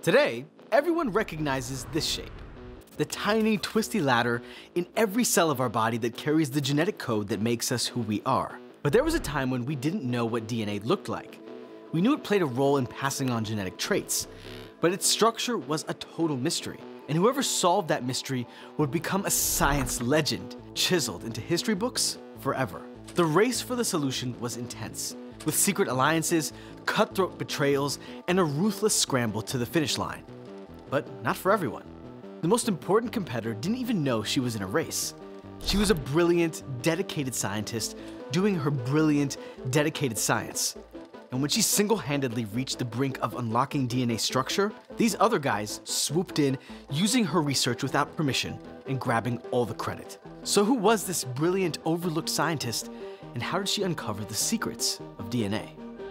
Today, everyone recognizes this shape, the tiny, twisty ladder in every cell of our body that carries the genetic code that makes us who we are. But there was a time when we didn't know what DNA looked like. We knew it played a role in passing on genetic traits, but its structure was a total mystery, and whoever solved that mystery would become a science legend, chiseled into history books forever. The race for the solution was intense, with secret alliances, cutthroat betrayals, and a ruthless scramble to the finish line. But not for everyone. The most important competitor didn't even know she was in a race. She was a brilliant, dedicated scientist doing her brilliant, dedicated science. And when she single-handedly reached the brink of unlocking DNA structure, these other guys swooped in, using her research without permission and grabbing all the credit. So who was this brilliant, overlooked scientist, and how did she uncover the secrets of DNA?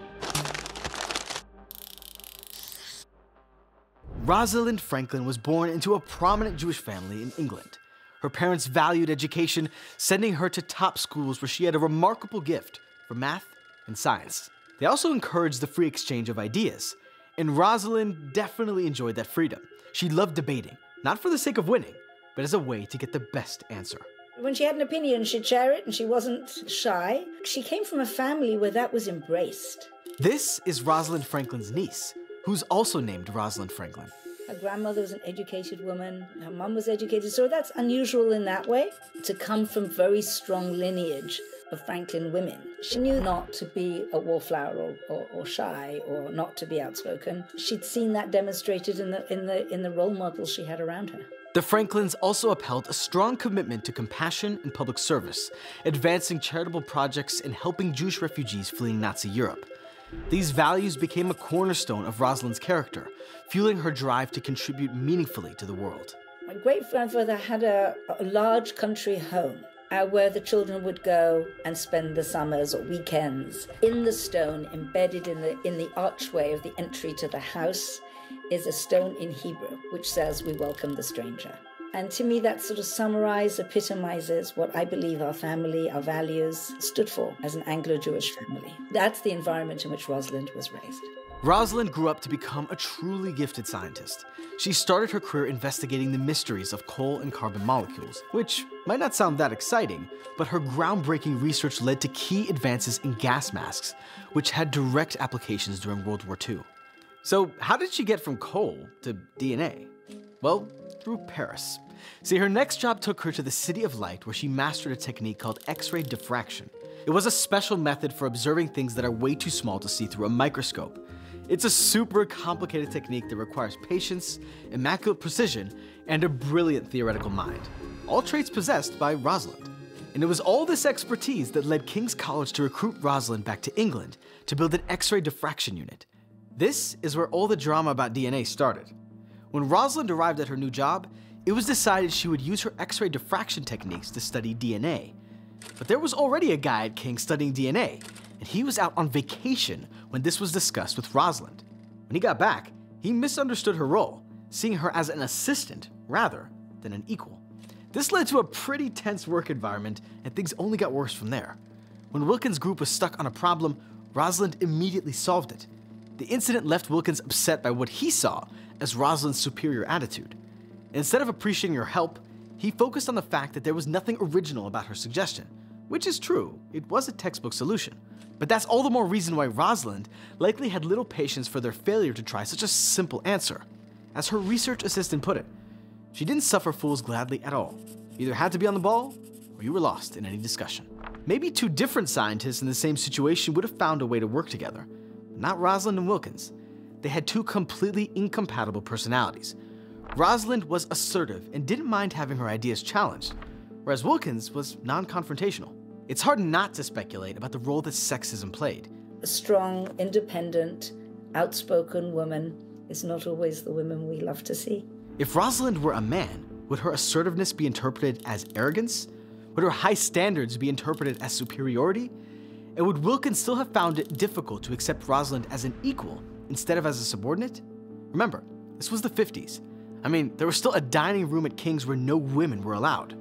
Rosalind Franklin was born into a prominent Jewish family in England. Her parents valued education, sending her to top schools where she had a remarkable gift for math and science. They also encouraged the free exchange of ideas, and Rosalind definitely enjoyed that freedom. She loved debating, not for the sake of winning, but as a way to get the best answer. When she had an opinion, she'd share it, and she wasn't shy. She came from a family where that was embraced. This is Rosalind Franklin's niece, who's also named Rosalind Franklin. Her grandmother was an educated woman. Her mum was educated, so that's unusual in that way, to come from very strong lineage of Franklin women. She knew not to be a wallflower or shy or not to be outspoken. She'd seen that demonstrated in the role models she had around her. The Franklins also upheld a strong commitment to compassion and public service, advancing charitable projects and helping Jewish refugees fleeing Nazi Europe. These values became a cornerstone of Rosalind's character, fueling her drive to contribute meaningfully to the world. My great-grandfather had a large country home where the children would go and spend the summers or weekends. In the stone, embedded in the archway of the entry to the house, is a stone in Hebrew, which says, "We welcome the stranger." And to me, that sort of epitomizes what I believe our family, our values stood for as an Anglo-Jewish family. That's the environment in which Rosalind was raised. Rosalind grew up to become a truly gifted scientist. She started her career investigating the mysteries of coal and carbon molecules, which might not sound that exciting, but her groundbreaking research led to key advances in gas masks, which had direct applications during World War II. So how did she get from coal to DNA? Well, through Paris. See, her next job took her to the City of Light, where she mastered a technique called X-ray diffraction. It was a special method for observing things that are way too small to see through a microscope. It's a super complicated technique that requires patience, immaculate precision, and a brilliant theoretical mind, all traits possessed by Rosalind. And it was all this expertise that led King's College to recruit Rosalind back to England to build an X-ray diffraction unit. This is where all the drama about DNA started. When Rosalind arrived at her new job, it was decided she would use her X-ray diffraction techniques to study DNA. But there was already a guy at King studying DNA, and he was out on vacation when this was discussed with Rosalind. When he got back, he misunderstood her role, seeing her as an assistant rather than an equal. This led to a pretty tense work environment, and things only got worse from there. When Wilkin's group was stuck on a problem, Rosalind immediately solved it. The incident left Wilkins upset by what he saw as Rosalind's superior attitude. Instead of appreciating her help, he focused on the fact that there was nothing original about her suggestion, which is true, it was a textbook solution. But that's all the more reason why Rosalind likely had little patience for their failure to try such a simple answer. As her research assistant put it, she didn't suffer fools gladly at all. You either had to be on the ball, or you were lost in any discussion. Maybe two different scientists in the same situation would have found a way to work together. Not Rosalind and Wilkins. They had two completely incompatible personalities. Rosalind was assertive and didn't mind having her ideas challenged, whereas Wilkins was non-confrontational. It's hard not to speculate about the role that sexism played. A strong, independent, outspoken woman is not always the woman we love to see. If Rosalind were a man, would her assertiveness be interpreted as arrogance? Would her high standards be interpreted as superiority? And would Wilkins still have found it difficult to accept Rosalind as an equal instead of as a subordinate? Remember, this was the 50s. I mean, there was still a dining room at King's where no women were allowed.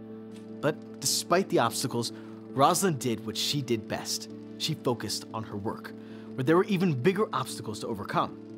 But despite the obstacles, Rosalind did what she did best. She focused on her work, where there were even bigger obstacles to overcome.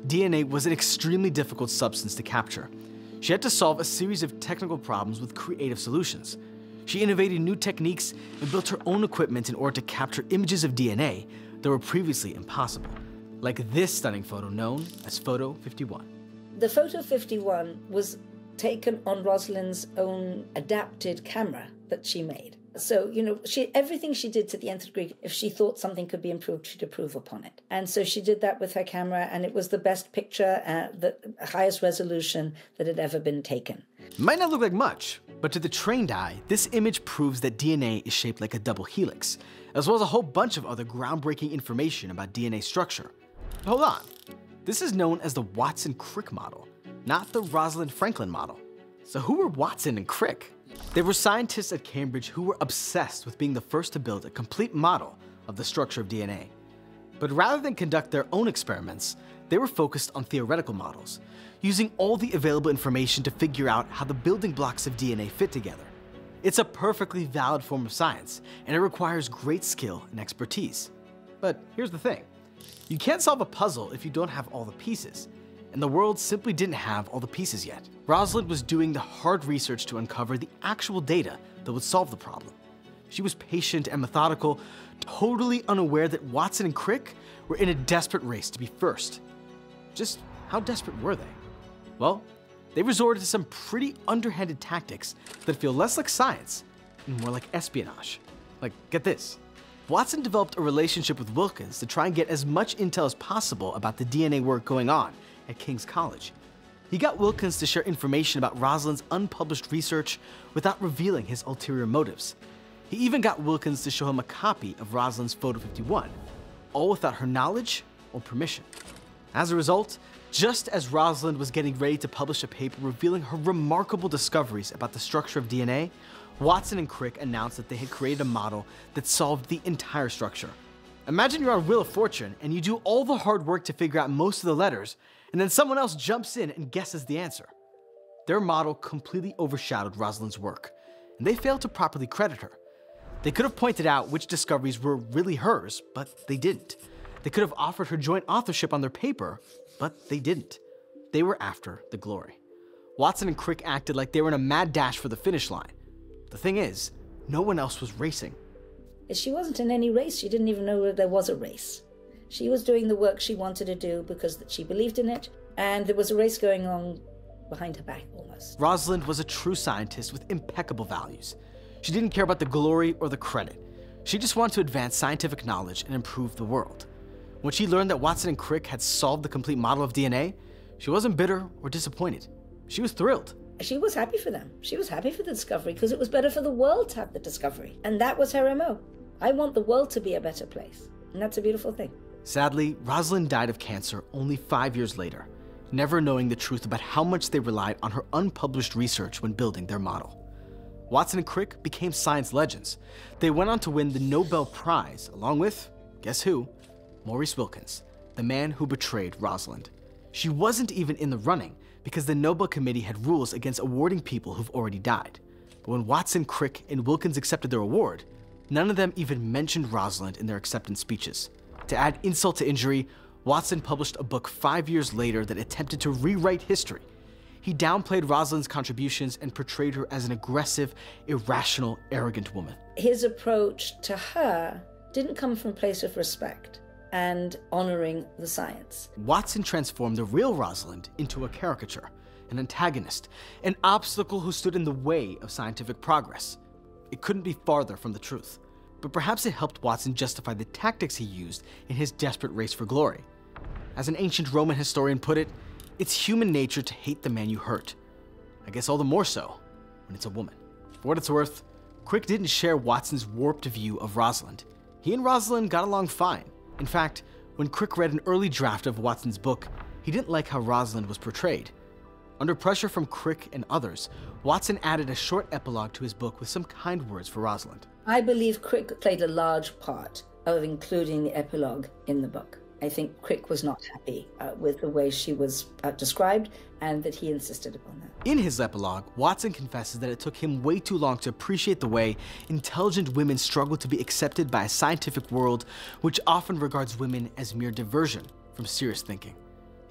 DNA was an extremely difficult substance to capture. She had to solve a series of technical problems with creative solutions. She innovated new techniques and built her own equipment in order to capture images of DNA that were previously impossible, like this stunning photo known as Photo 51. The Photo 51 was taken on Rosalind's own adapted camera that she made. So, everything she did to the nth degree, if she thought something could be improved, she'd improve upon it. And so she did that with her camera, and it was the best picture, the highest resolution that had ever been taken. Might not look like much, but to the trained eye, this image proves that DNA is shaped like a double helix, as well as a whole bunch of other groundbreaking information about DNA structure. But hold on, this is known as the Watson and Crick model, not the Rosalind Franklin model. So who were Watson and Crick? They were scientists at Cambridge who were obsessed with being the first to build a complete model of the structure of DNA. But rather than conduct their own experiments, they were focused on theoretical models, using all the available information to figure out how the building blocks of DNA fit together. It's a perfectly valid form of science, and it requires great skill and expertise. But here's the thing. You can't solve a puzzle if you don't have all the pieces, and the world simply didn't have all the pieces yet. Rosalind was doing the hard research to uncover the actual data that would solve the problem. She was patient and methodical, totally unaware that Watson and Crick were in a desperate race to be first. Just how desperate were they? Well, they resorted to some pretty underhanded tactics that feel less like science and more like espionage. Like, get this. Watson developed a relationship with Wilkins to try and get as much intel as possible about the DNA work going on at King's College. He got Wilkins to share information about Rosalind's unpublished research without revealing his ulterior motives. He even got Wilkins to show him a copy of Rosalind's Photo 51, all without her knowledge or permission. As a result, just as Rosalind was getting ready to publish a paper revealing her remarkable discoveries about the structure of DNA, Watson and Crick announced that they had created a model that solved the entire structure. Imagine you're on Wheel of Fortune and you do all the hard work to figure out most of the letters, and then someone else jumps in and guesses the answer. Their model completely overshadowed Rosalind's work, and they failed to properly credit her. They could have pointed out which discoveries were really hers, but they didn't. They could have offered her joint authorship on their paper, but they didn't. They were after the glory. Watson and Crick acted like they were in a mad dash for the finish line. The thing is, no one else was racing. She wasn't in any race. She didn't even know that there was a race. She was doing the work she wanted to do because she believed in it, and there was a race going on behind her back almost. Rosalind was a true scientist with impeccable values. She didn't care about the glory or the credit. She just wanted to advance scientific knowledge and improve the world. When she learned that Watson and Crick had solved the complete model of DNA, she wasn't bitter or disappointed. She was thrilled. She was happy for them. She was happy for the discovery because it was better for the world to have the discovery. And that was her MO. I want the world to be a better place. And that's a beautiful thing. Sadly, Rosalind died of cancer only 5 years later, never knowing the truth about how much they relied on her unpublished research when building their model. Watson and Crick became science legends. They went on to win the Nobel Prize, along with, guess who? Maurice Wilkins, the man who betrayed Rosalind. She wasn't even in the running because the Nobel Committee had rules against awarding people who've already died. But when Watson, Crick, and Wilkins accepted their award, none of them even mentioned Rosalind in their acceptance speeches. To add insult to injury, Watson published a book 5 years later that attempted to rewrite history. He downplayed Rosalind's contributions and portrayed her as an aggressive, irrational, arrogant woman. His approach to her didn't come from a place of respect and honoring the science. Watson transformed the real Rosalind into a caricature, an antagonist, an obstacle who stood in the way of scientific progress. It couldn't be farther from the truth. But perhaps it helped Watson justify the tactics he used in his desperate race for glory. As an ancient Roman historian put it, it's human nature to hate the man you hurt. I guess all the more so when it's a woman. For what it's worth, Crick didn't share Watson's warped view of Rosalind. He and Rosalind got along fine. In fact, when Crick read an early draft of Watson's book, he didn't like how Rosalind was portrayed. Under pressure from Crick and others, Watson added a short epilogue to his book with some kind words for Rosalind. I believe Crick played a large part of including the epilogue in the book. I think Crick was not happy with the way she was described, and that he insisted upon that. In his epilogue, Watson confesses that it took him way too long to appreciate the way intelligent women struggle to be accepted by a scientific world which often regards women as mere diversion from serious thinking.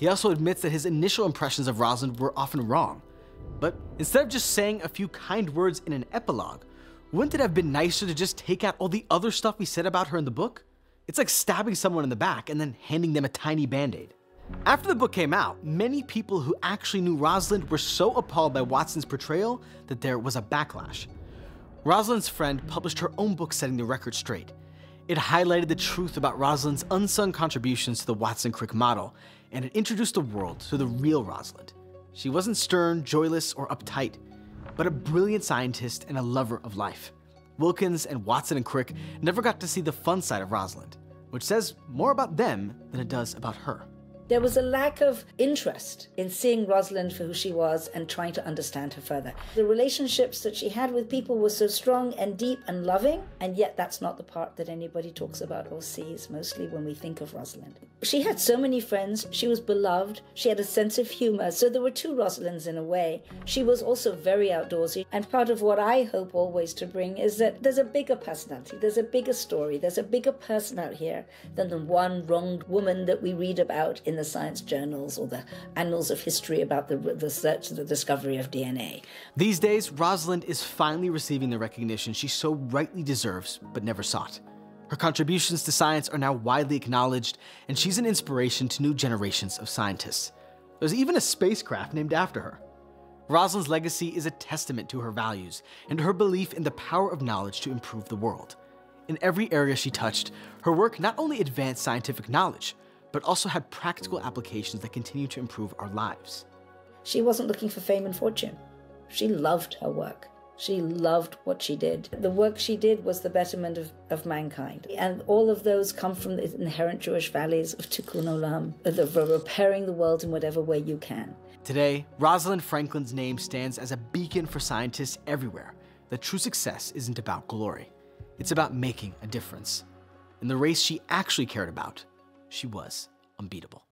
He also admits that his initial impressions of Rosalind were often wrong. But instead of just saying a few kind words in an epilogue, wouldn't it have been nicer to just take out all the other stuff he said about her in the book? It's like stabbing someone in the back and then handing them a tiny band-aid. After the book came out, many people who actually knew Rosalind were so appalled by Watson's portrayal that there was a backlash. Rosalind's friend published her own book setting the record straight. It highlighted the truth about Rosalind's unsung contributions to the Watson and Crick model, and it introduced the world to the real Rosalind. She wasn't stern, joyless, or uptight, but a brilliant scientist and a lover of life. Wilkins and Watson and Crick never got to see the fun side of Rosalind, which says more about them than it does about her. There was a lack of interest in seeing Rosalind for who she was and trying to understand her further. The relationships that she had with people were so strong and deep and loving, and yet that's not the part that anybody talks about or sees, mostly when we think of Rosalind. She had so many friends, she was beloved, she had a sense of humor, so there were two Rosalinds in a way. She was also very outdoorsy, and part of what I hope always to bring is that there's a bigger personality, there's a bigger story, there's a bigger person out here than the one wronged woman that we read about in the science journals or the annals of history about the search, the discovery of DNA. These days, Rosalind is finally receiving the recognition she so rightly deserves but never sought. Her contributions to science are now widely acknowledged, and she's an inspiration to new generations of scientists. There's even a spacecraft named after her. Rosalind's legacy is a testament to her values and to her belief in the power of knowledge to improve the world. In every area she touched, her work not only advanced scientific knowledge, but also had practical applications that continue to improve our lives. She wasn't looking for fame and fortune. She loved her work. She loved what she did. The work she did was the betterment of mankind. And all of those come from the inherent Jewish values of tikkun olam, of repairing the world in whatever way you can. Today, Rosalind Franklin's name stands as a beacon for scientists everywhere that true success isn't about glory. It's about making a difference. In the race she actually cared about, she was unbeatable.